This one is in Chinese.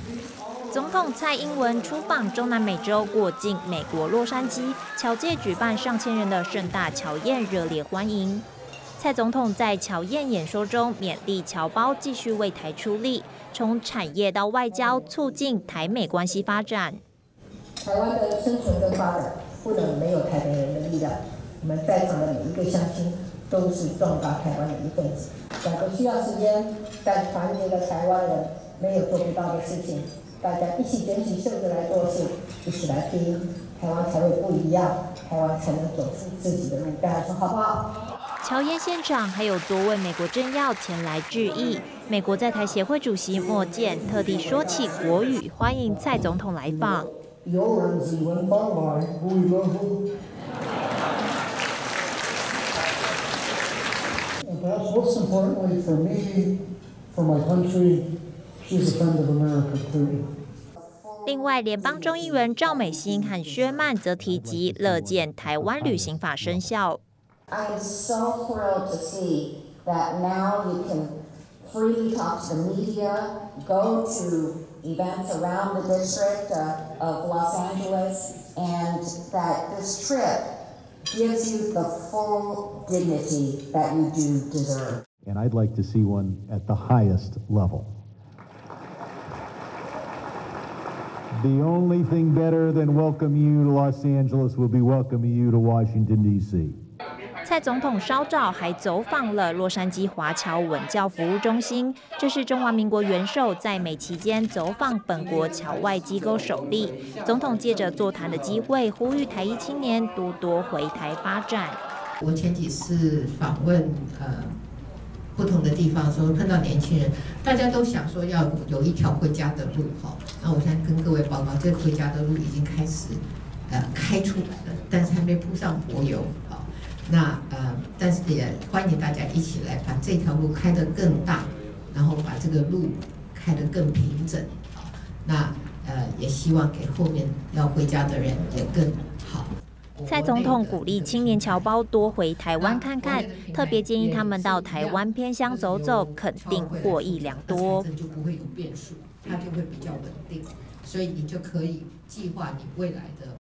总统蔡英文出访中南美洲，过境美国洛杉矶，侨界举办上千人的盛大侨宴，热烈欢迎。蔡总统在侨宴演说中勉励侨胞继续为台出力，从产业到外交，促进台美关系发展。 台湾的生存跟发展不能没有台北人的力量，我们在场的每一个乡亲都是壮大台湾的一份子。两个需要时间，但团结的台湾人没有做不到的事情。大家一起卷起袖子来做事，一起来拼，台湾才会不一样，台湾才能走出自己的路。大家说好不好？ 侨宴现场还有多位美国政要前来致意。美国在台协会主席莫健特地說起國語，歡迎蔡總統來訪。 有人自問返來，會樂乎。Perhaps most importantly for me, for my country, she's a friend of America too. 另外，联邦众议员赵美心和薛曼则提及乐见台湾旅行法生效。 I am so thrilled to see that now you can freely talk to the media, go to events around the district of Los Angeles, and that this trip gives you the full dignity that you do deserve. And I'd like to see one at the highest level. The only thing better than welcoming you to Los Angeles will be welcoming you to Washington, D.C. 蔡总统稍早还走访了洛杉矶华侨文教服务中心，这是中华民国元首在美期间走访本国侨外机构首例。总统借着座谈的机会，呼吁台裔青年多多回台发展。 我前几次访问不同的地方的时候，碰到年轻人，大家都想说要有一条回家的路哈。那我现在跟各位报告，这个回家的路已经开始开出来了，但是还没铺上柏油啊。那但是也欢迎大家一起来把这条路开得更大，然后把这个路开得更平整啊。那也希望给后面要回家的人也更好。 蔡总统鼓励青年侨胞多回台湾看看，特别建议他们到台湾偏乡走走，肯定获益良多。 就不会有变数，它就会比较稳定，所以你就可以计划你未来的